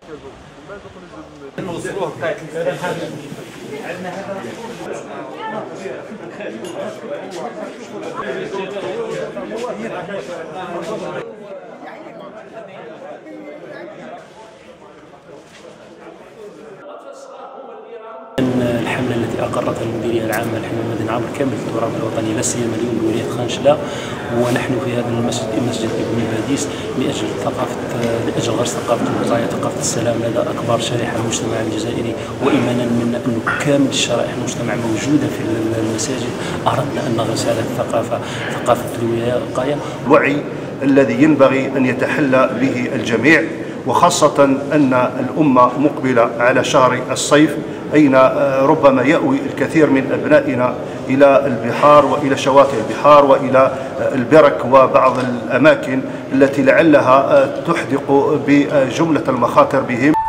الحملة التي أقرتها المديرية العامة للحماية المدنية عبر كامل التراب الوطني لا سيما اليوم بولاية خانشلا، ونحن في هذا المسجد ابن باديس لأجل غرس ثقافة الوقاية، ثقافة السلام لدى أكبر شريحة المجتمع الجزائري، وإيمانا منا أن كامل الشرائح المجتمع موجودة في المساجد. أردنا أن نغرس هذه الثقافة، ثقافة الوقاية، الوعي الذي ينبغي أن يتحلى به الجميع، وخاصة أن الأمة مقبلة على شهر الصيف، أين ربما يأوي الكثير من أبنائنا إلى البحار وإلى شواطئ البحار وإلى البرك وبعض الأماكن التي لعلها تحدق بجملة المخاطر بهم.